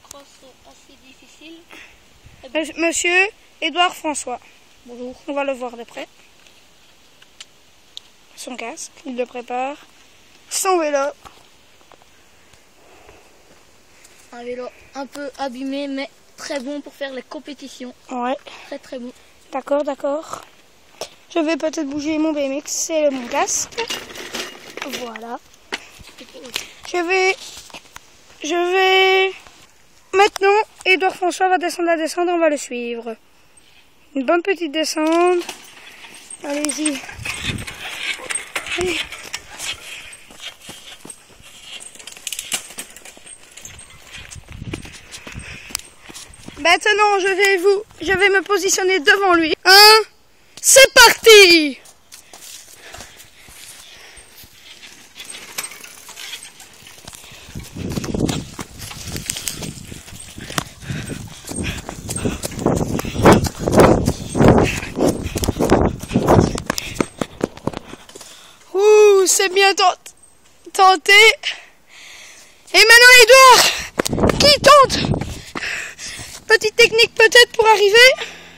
passe assez difficile. Monsieur Édouard François. Bonjour. On va le voir de près. Son casque, il le prépare. Son vélo. Un vélo un peu abîmé, mais très bon pour faire les compétitions. Ouais. Très très bon. D'accord, d'accord. Je vais peut-être bouger mon BMX, c'est mon casque. Voilà. Je vais... Maintenant, Édouard François va descendre la descente, on va le suivre. Une bonne petite descente. Allez-y. Allez. Maintenant, je vais me positionner devant lui. C'est parti! Ouh, c'est bien tenté. Et maintenant, Édouard, qui tente? Petite technique peut-être pour arriver.